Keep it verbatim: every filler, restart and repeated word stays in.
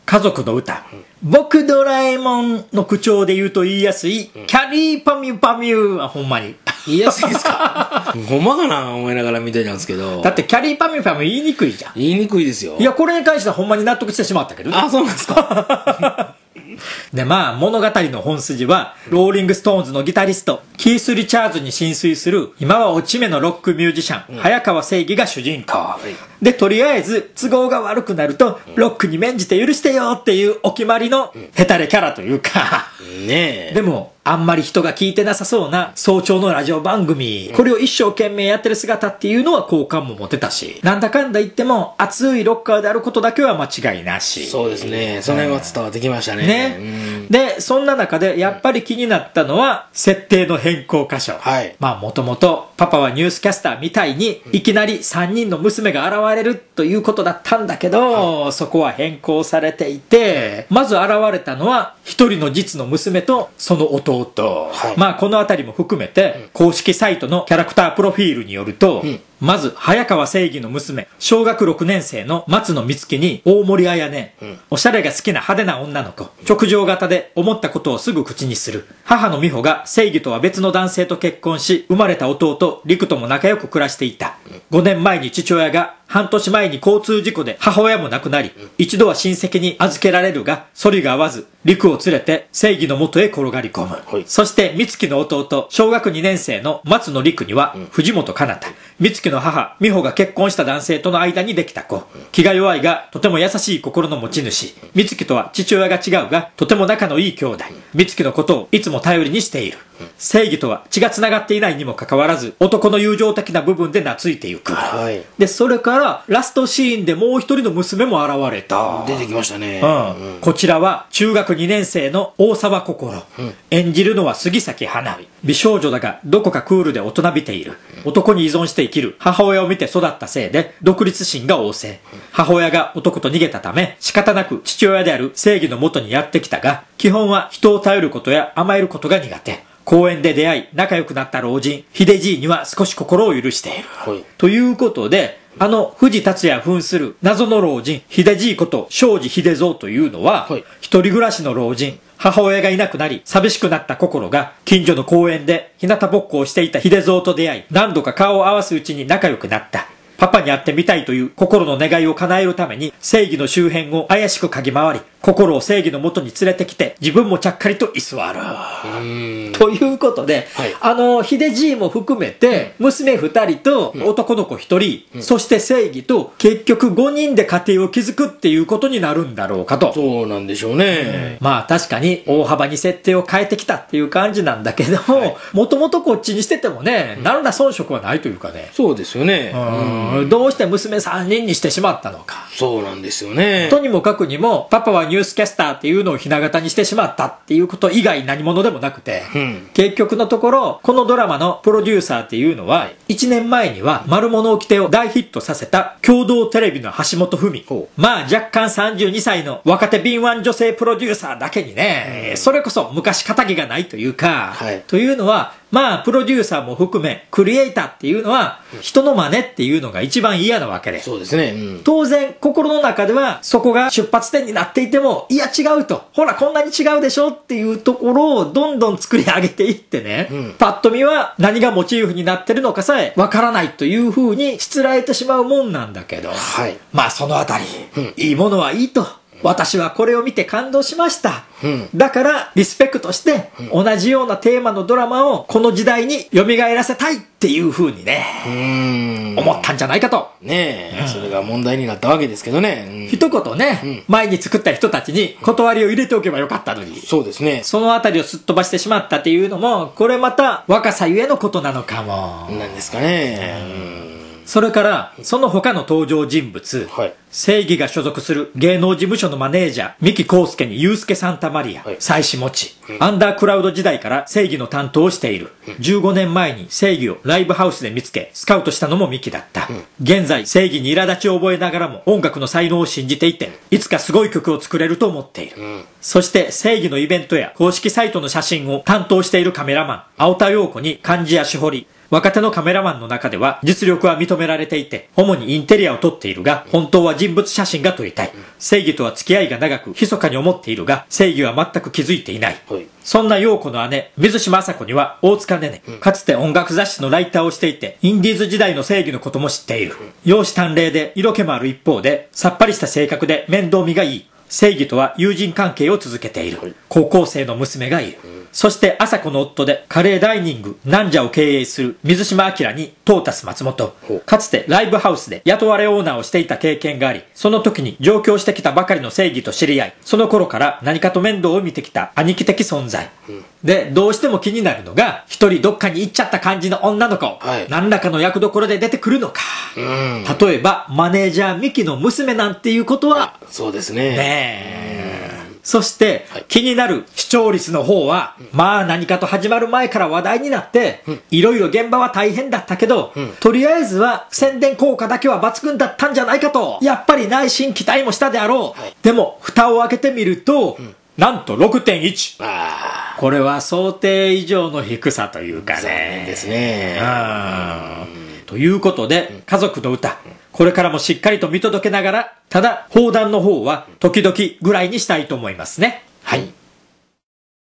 家族の歌、うん、僕ドラえもんの口調で言うと言いやすい、うん、キャリーパミュパミュはほんまに言いやすいですかほんまかな思いながら見てたんですけど、 だってキャリーパミュパミュ言いにくいじゃん。 言いにくいですよ。 いや、これに関してはほんまに納得してしまったけどね。 あ、そうなんですかで、まあ、物語の本筋は、ローリングストーンズのギタリスト、キース・リチャーズに心酔する、今は落ち目のロックミュージシャン、うん、早川正義が主人公。はい、で、とりあえず、都合が悪くなると、うん、ロックに免じて許してよっていうお決まりの、ヘタレキャラというか、 ねえ。 でも、あんまり人が聞いてなさそうな早朝のラジオ番組、これを一生懸命やってる姿っていうのは好感も持てたし、なんだかんだ言っても熱いロッカーであることだけは間違いなし。 そうですね。その辺は伝わってきましたね。 ね。うん、で、そんな中でやっぱり気になったのは、設定の変更箇所。はい。まあもともとパパはニュースキャスターみたいに、いきなりさんにんの娘が現れるということだったんだけど、はい、そこは変更されていて、まず現れたのは一人の実の娘とその弟。はい、まあこのあたりも含めて、公式サイトのキャラクタープロフィールによると、うん、まず早川正義の娘、小学ろくねん生の松野美月に大森彩音、うん、おしゃれが好きな派手な女の子、直情型で思ったことをすぐ口にする。母の美穂が正義とは別の男性と結婚し、生まれた弟陸とも仲良く暮らしていた。ごねんまえに父親が半年前に交通事故で母親も亡くなり、一度は親戚に預けられるが、反りが合わず、陸を連れて正義の元へ転がり込む。はい、そして、美月の弟、小学にねん生の松野陸には、藤本かなた。美月の母、美穂が結婚した男性との間にできた子。気が弱いが、とても優しい心の持ち主。美月とは父親が違うが、とても仲のいい兄弟。美月のことをいつも頼りにしている。正義とは血が繋がっていないにもかかわらず、男の友情的な部分で懐いていく。はい、で、それから、ラストシーンでもう一人の娘も現れた。 出てきましたね。 うん。うん、こちらは、中学にねん生の大沢心。うん、演じるのは杉咲花。美少女だが、どこかクールで大人びている。男に依存して生きる母親を見て育ったせいで、独立心が旺盛。母親が男と逃げたため、仕方なく父親である正義の元にやってきたが、基本は人を頼ることや甘えることが苦手。公園で出会い、仲良くなった老人、秀じいには少し心を許している。はい、ということで、あの、藤達也扮する謎の老人、秀じいこと庄司秀蔵というのは、はい、一人暮らしの老人、母親がいなくなり、寂しくなった心が、近所の公園で日向ぼっこをしていた秀蔵と出会い、何度か顔を合わすうちに仲良くなった。パパに会ってみたいという心の願いを叶えるために、正義の周辺を怪しく嗅ぎ回り、心を正義の元に連れてきて、自分もちゃっかりと居座る。ということで、はい、あの、秀じいも含めて、娘二人と男の子一人、うん、そして正義と、結局五人で家庭を築くっていうことになるんだろうかと。 そうなんでしょうね。 うん、まあ確かに大幅に設定を変えてきたっていう感じなんだけど、もともとこっちにしててもね、うん、何ら遜色はないというかね。 そうですよね。 うん、どうして娘さんにんにしてしまったのか。 そうなんですよね。 とにもかくにも、パパはニュースキャスターっていうのをひな形にしてしまったっていうこと以外何者でもなくて、うん、結局のところ、このドラマのプロデューサーっていうのは、いちねんまえには丸物置き手を大ヒットさせた共同テレビの橋本文。まあ若干さんじゅうにさいの若手敏腕女性プロデューサーだけにね、うん、それこそ昔仇がないというか、はい、というのは、まあ、プロデューサーも含め、クリエイターっていうのは、人の真似っていうのが一番嫌なわけで。 そうですね。うん、 当然、心の中では、そこが出発点になっていても、いや違うと。ほら、こんなに違うでしょっていうところをどんどん作り上げていってね。うん、パッと見は何がモチーフになってるのかさえわからないという風にしつらえてしまうもんなんだけど。はい。まあ、そのあたり、うん、いいものはいいと。私はこれを見て感動しました。うん、だから、リスペクトして、同じようなテーマのドラマをこの時代に蘇らせたいっていう風にね、うーん思ったんじゃないかと。 ねえ、うん、それが問題になったわけですけどね。うん、 一言ね、うん、前に作った人たちに断りを入れておけばよかったのに。 そうですね。 そのあたりをすっ飛ばしてしまったっていうのも、これまた若さゆえのことなのかも。 なんですかね。 うんそれから、その他の登場人物、はい、正義が所属する芸能事務所のマネージャー、三木康介にユースケ・サンタマリア、はい、妻子持ち、うん、アンダークラウド時代から正義の担当をしている。うん、じゅうごねんまえに正義をライブハウスで見つけ、スカウトしたのも三木だった。うん、現在、正義に苛立ちを覚えながらも音楽の才能を信じていて、いつかすごい曲を作れると思っている。うん、そして正義のイベントや公式サイトの写真を担当しているカメラマン、青田陽子に漢字や手彫り、 若手のカメラマンの中では実力は認められていて、主にインテリアを撮っているが、本当は人物写真が撮りたい。正義とは付き合いが長く、密かに思っているが、正義は全く気づいていない。はい、そんな陽子の姉、水島麻子には、大塚ねね、うん、かつて音楽雑誌のライターをしていて、インディーズ時代の正義のことも知っている。容姿端麗で色気もある一方で、さっぱりした性格で面倒見がいい。正義とは友人関係を続けている。高校生の娘がいる。そして朝子の夫でカレーダイニングなんじゃを経営する水島明にトータス松本。かつてライブハウスで雇われオーナーをしていた経験があり、その時に上京してきたばかりの正義と知り合い、その頃から何かと面倒を見てきた兄貴的存在。で、どうしても気になるのが、一人どっかに行っちゃった感じの女の子。はい、何らかの役どころで出てくるのか。例えば、マネージャーミキの娘なんていうことは。 そうですね。 ねえ。そして、はい、気になる視聴率の方は、うん、まあ何かと始まる前から話題になって、うん、いろいろ現場は大変だったけど、うん、とりあえずは宣伝効果だけは抜群だったんじゃないかと、やっぱり内心期待もしたであろう。はい、でも、蓋を開けてみると、うん、なんと ろくてんいち。あこれは想定以上の低さというかね。 残念ですね。 ということで、家族の歌。これからもしっかりと見届けながら、ただ、砲弾の方は時々ぐらいにしたいと思いますね。はい。